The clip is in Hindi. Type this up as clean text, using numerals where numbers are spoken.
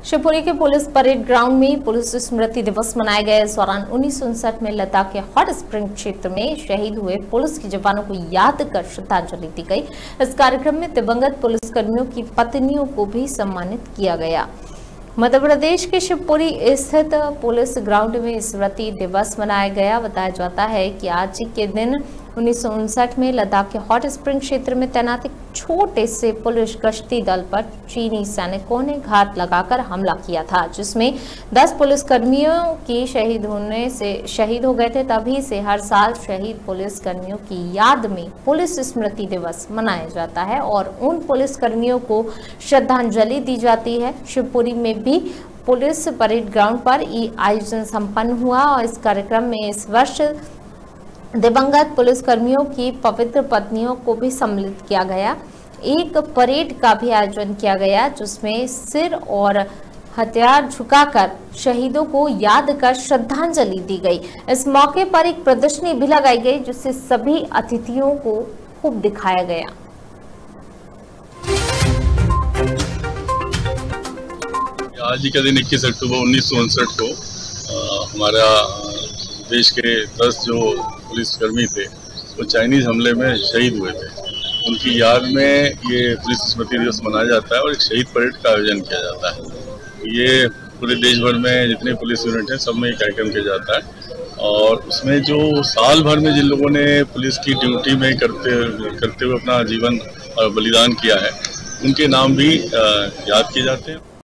शिवपुरी के पुलिस परेड ग्राउंड में पुलिस स्मृति दिवस मनाया गया। इस दौरान 1959 में लद्दाख के हॉट स्प्रिंग क्षेत्र में शहीद हुए पुलिस के जवानों को याद कर श्रद्धांजलि दी गई। इस कार्यक्रम में दिवंगत पुलिसकर्मियों की पत्नियों को भी सम्मानित किया गया। मध्य प्रदेश के शिवपुरी स्थित पुलिस ग्राउंड में स्मृति दिवस मनाया गया। बताया जाता है कि आज के दिन 1959 में लद्दाख के हॉट स्प्रिंग क्षेत्र में तैनात एक छोटे से पुलिस गश्ती दल पर चीनी सैनिकों ने घात लगाकर हमला किया था, जिसमें 10 पुलिसकर्मियों की शहीद हो गए थे। तभी से हर साल शहीद पुलिसकर्मियों की याद में पुलिस स्मृति दिवस मनाया जाता है और उन पुलिसकर्मियों को श्रद्धांजलि दी जाती है। शिवपुरी में भी पुलिस परेड ग्राउंड पर आयोजन संपन्न हुआ और इस कार्यक्रम में इस वर्ष दिवंगत पुलिसकर्मियों की पवित्र पत्नियों को भी सम्मिलित किया गया। एक परेड का भी आयोजन किया गया, जिसमें सिर और हथियार झुकाकर शहीदों को याद कर श्रद्धांजलि दी गई। इस मौके पर एक प्रदर्शनी भी लगाई गई, जिससे सभी अतिथियों को खूब दिखाया गया। आज का दिन 21 अक्टूबर 1959 को हमारा देश के 10 जो पुलिसकर्मी थे वो चाइनीज हमले में शहीद हुए थे। उनकी याद में ये पुलिस स्मृति दिवस मनाया जाता है और एक शहीद परेड का आयोजन किया जाता है। ये पूरे देश भर में जितने पुलिस यूनिट हैं सब में ये कार्यक्रम किया जाता है और उसमें जो साल भर में जिन लोगों ने पुलिस की ड्यूटी में करते हुए अपना जीवन बलिदान किया है, उनके नाम भी याद किए जाते हैं।